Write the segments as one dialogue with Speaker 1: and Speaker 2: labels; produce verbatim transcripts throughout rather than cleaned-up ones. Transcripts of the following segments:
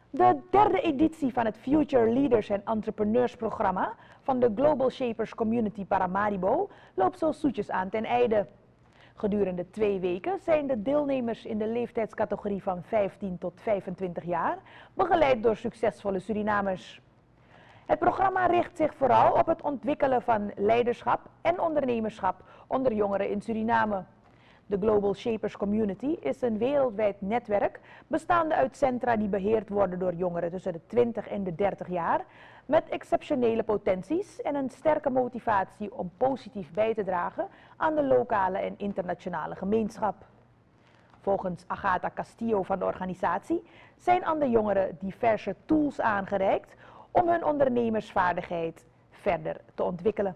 Speaker 1: De derde editie van het Future Leaders and Entrepreneurs programma van de Global Shapers Community Paramaribo loopt zo zoetjes aan ten einde. Gedurende twee weken zijn de deelnemers in de leeftijdscategorie van vijftien tot vijfentwintig jaar begeleid door succesvolle Surinamers. Het programma richt zich vooral op het ontwikkelen van leiderschap en ondernemerschap onder jongeren in Suriname. De Global Shapers Community is een wereldwijd netwerk bestaande uit centra die beheerd worden door jongeren tussen de twintig en de dertig jaar, met exceptionele potenties en een sterke motivatie om positief bij te dragen aan de lokale en internationale gemeenschap. Volgens Agatha Castillo van de organisatie zijn aan de jongeren diverse tools aangereikt om hun ondernemersvaardigheid verder te ontwikkelen.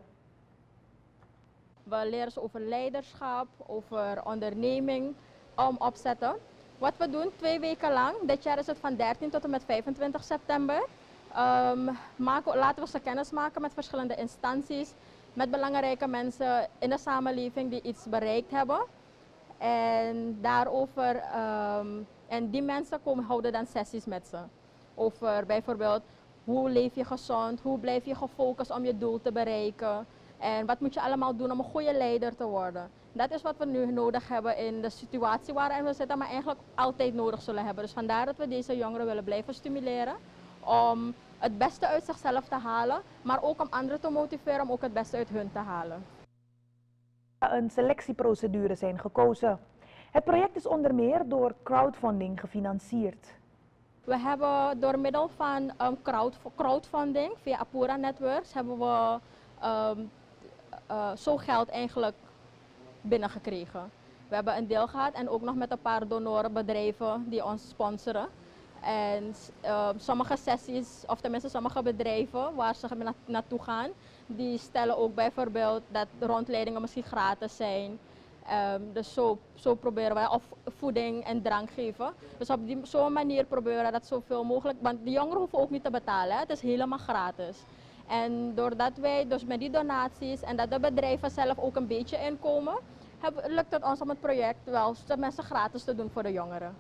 Speaker 2: We leren ze over leiderschap, over onderneming om opzetten. Wat we doen twee weken lang, dit jaar is het van dertien tot en met vijfentwintig september. Um, maken, laten we ze kennis maken met verschillende instanties, met belangrijke mensen in de samenleving die iets bereikt hebben. En daarover, um, en die mensen komen, houden dan sessies met ze. Over bijvoorbeeld, hoe leef je gezond, hoe blijf je gefocust om je doel te bereiken. En wat moet je allemaal doen om een goede leider te worden? Dat is wat we nu nodig hebben in de situatie waarin we zitten, maar eigenlijk altijd nodig zullen hebben. Dus vandaar dat we deze jongeren willen blijven stimuleren om het beste uit zichzelf te halen, maar ook om anderen te motiveren om ook het beste uit hun te halen.
Speaker 1: Een selectieprocedure zijn gekozen. Het project is onder meer door crowdfunding gefinancierd.
Speaker 2: We hebben door middel van um, crowd, crowdfunding via Apura Networks hebben we um, uh, zo geld eigenlijk binnengekregen. We hebben een deel gehad en ook nog met een paar donorenbedrijven die ons sponsoren. En uh, sommige sessies, of tenminste sommige bedrijven waar ze na naartoe gaan, die stellen ook bijvoorbeeld dat rondleidingen misschien gratis zijn. Um, dus zo, zo proberen we, of voeding en drank geven. Dus op die, zo'n manier proberen we dat zoveel mogelijk, want de jongeren hoeven ook niet te betalen, hè? Het is helemaal gratis. En doordat wij dus met die donaties en dat de bedrijven zelf ook een beetje inkomen, heb, lukt het ons om het project wel tenminste gratis te doen voor de jongeren.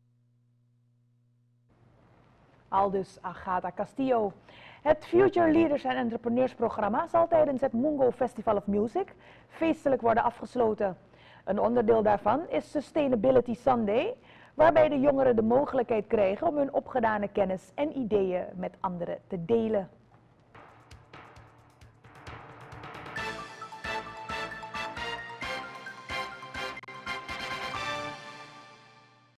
Speaker 1: Aldus Agatha Castillo. Het Future Leaders and Entrepreneurs programma zal tijdens het Mungo Festival of Music feestelijk worden afgesloten. Een onderdeel daarvan is Sustainability Sunday, waarbij de jongeren de mogelijkheid krijgen om hun opgedane kennis en ideeën met anderen te delen.